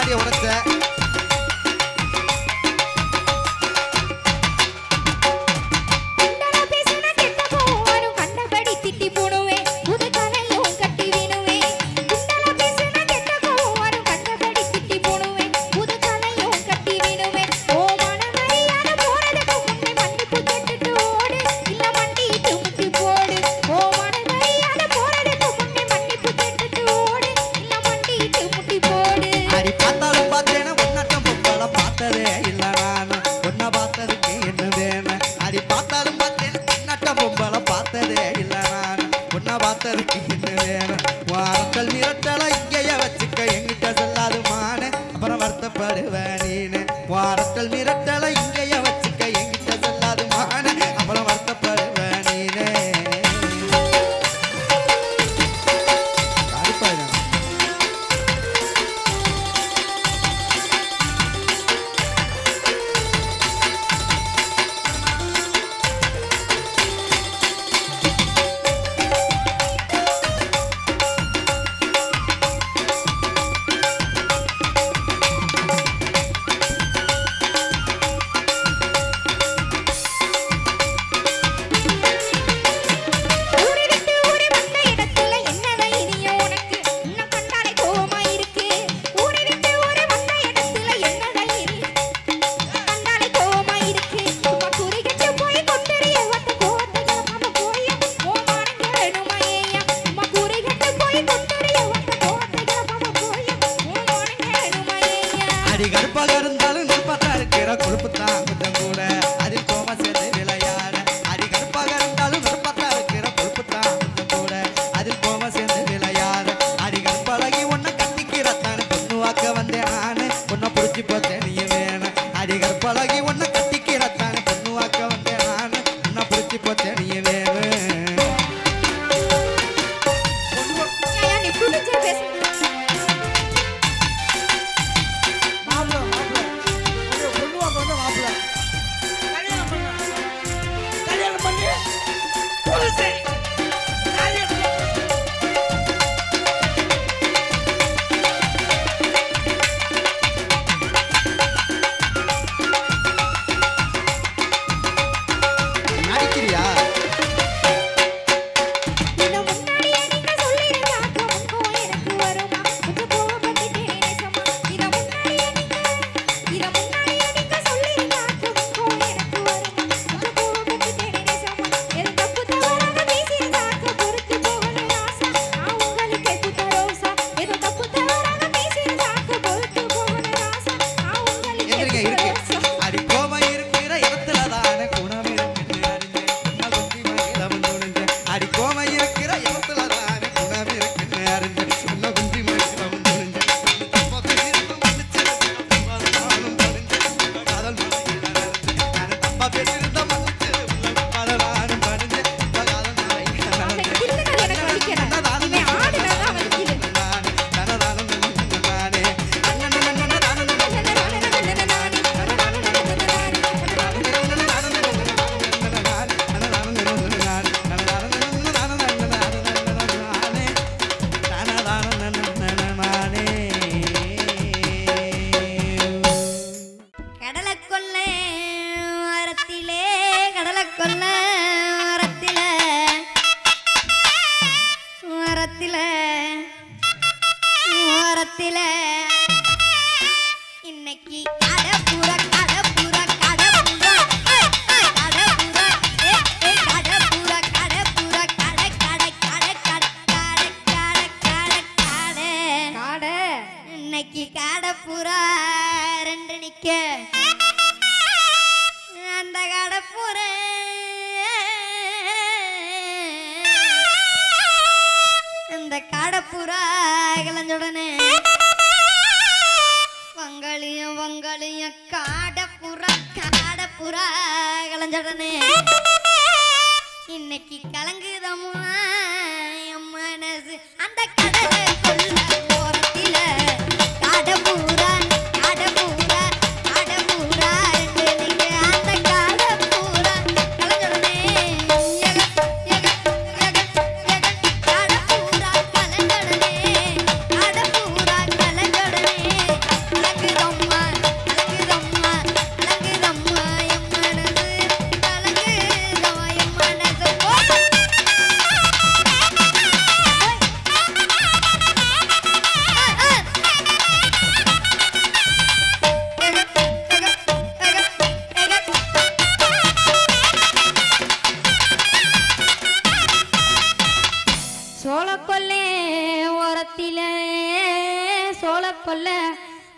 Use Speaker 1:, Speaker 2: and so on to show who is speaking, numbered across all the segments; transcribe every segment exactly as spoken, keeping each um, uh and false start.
Speaker 1: பாட்டியை உடைச்ச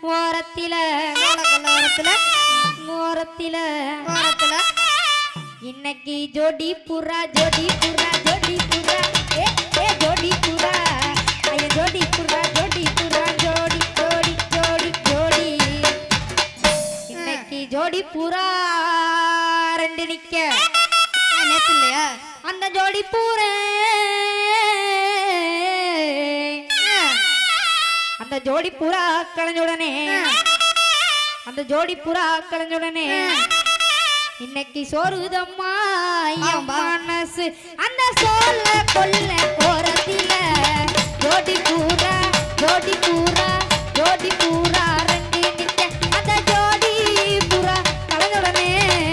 Speaker 1: ஓரத்தில
Speaker 2: ஓரத்தில
Speaker 1: ஓரத்தில
Speaker 2: ஓரத்தில
Speaker 1: இன்னைக்கு ஜோடி புறா ஜோடி புறா ஜோடி புறா ஏ ஏ ஜோடி புறா ஐய ஜோடி புறா ஜோடி புறா ஜோடி ஜோடி ஜோடி ஜோடி இன்னைக்கு ஜோடி புறா ரெண்டு நிக்க
Speaker 2: நேத்து இல்லையா
Speaker 1: அந்த ஜோடி பூரே அந்த ஜோடி புறா களைஞ்சுடனே அந்த ஜோடி புறா களைஞ்சுடனே இன்னைக்கு சோறுதம்மா மனசு அந்த சோல கொல்ல கோரத்தில ஜோடி பூரா ஜோடி பூரா ஜோடி பூரா ரெண்டு நிக்க அந்த ஜோடி புறா களைஞ்சுடனே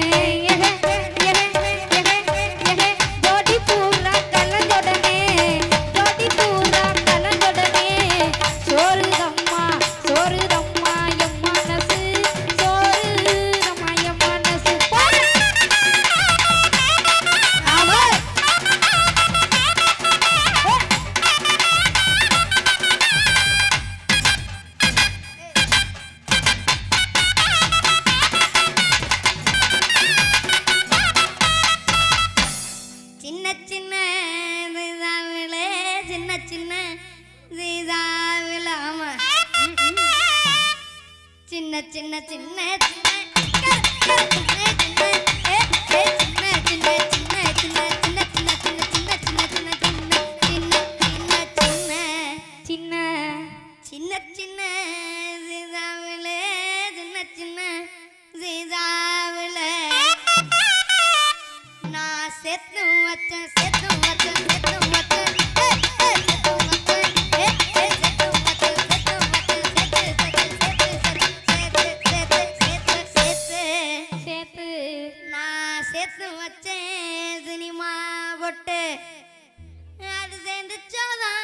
Speaker 1: ஜோடி பூரா களைஞ்சுடனே ஜோடி பூரா களைஞ்சுடனே சோறுதம்மா சோறுதம்மா எம் மனசு சோறுதம்மா எம் மனசு
Speaker 2: சின்ன சின்ன சீதாவிலே சின்ன சின்ன சீதாவில ஆமா சின்ன சின்ன சின்ன
Speaker 1: சின்ன
Speaker 2: சின்ன சின்ன சீதாவிலே சின்ன சின்ன சீதாவிலே நான் செத்து வச்சேன் செத்து வச்சேன் செத்து வச்சேன் செத்து வச்சேன் செத்து வச்சேன் செத்து வச்சேன்
Speaker 1: சேத்து
Speaker 2: நான் சேர்த்து வச்சேன் சினிமா போட்டு அது சேர்ந்துச்சோதான்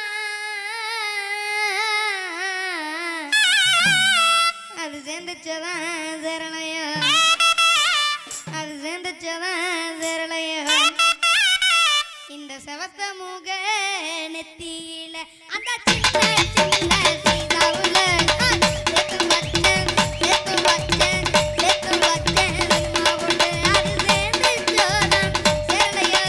Speaker 2: அது சேர்ந்துச்சோதான் சேரலையோ அது சேர்ந்துச்சோதான் சேரலையோ இந்த செவத்த முக நெத்தியில அந்த சின்ன சின்ன சீதாவுல சேர்த்து வச்சேன் சேர்த்து வச்சேன் சேர்த்து வச்சேன் சினிமா போட்டு அது சேர்ந்துச்சோதான் சேரலையோ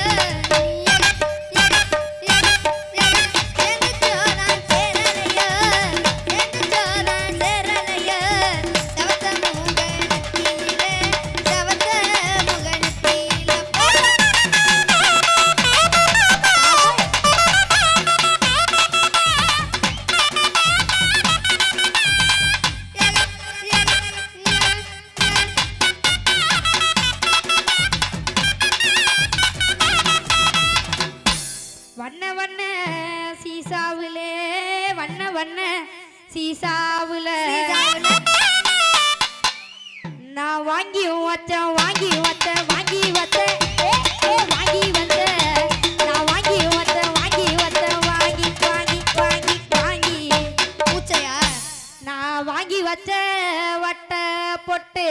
Speaker 2: சேர்ந்துச்சோதான் சேரலையோ சேர்ந்துச்சோதான் சேரலையோ செவத்த முக நெத்தியில செவத்த முக நெத்தியில
Speaker 1: வண்ண வண்ண சீசாவுலே வண்ண வண்ண சீசாவுல நான் வாங்கி வச்ச வாங்கி வச்ச வாங்கி வச்ச ஏ, ஏ, வாங்கி வச்ச நான் வாங்கி வச்ச வாங்கி வச்ச வாங்கி வாங்கி வாங்கி வாங்கி
Speaker 2: பூச்சையா
Speaker 1: நான் வாங்கி வச்ச வட்ட பொட்டு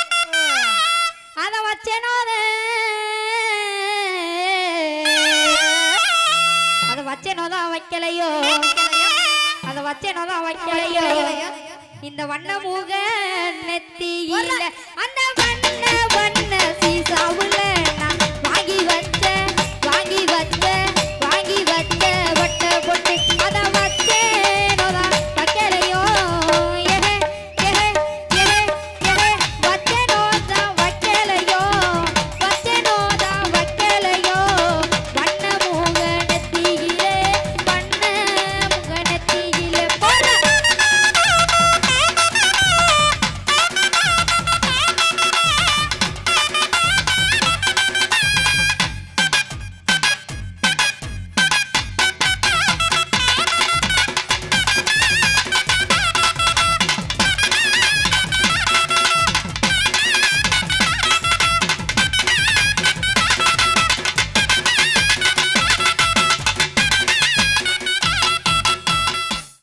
Speaker 1: அத வச்சேனோத அத வச்சேனோதான் வைக்கலையோ அத வச்சேனோதான் வைக்கலையோ இந்த வண்ண மூக நெத்தியில அந்த வண்ண வண்ண சீசாவுல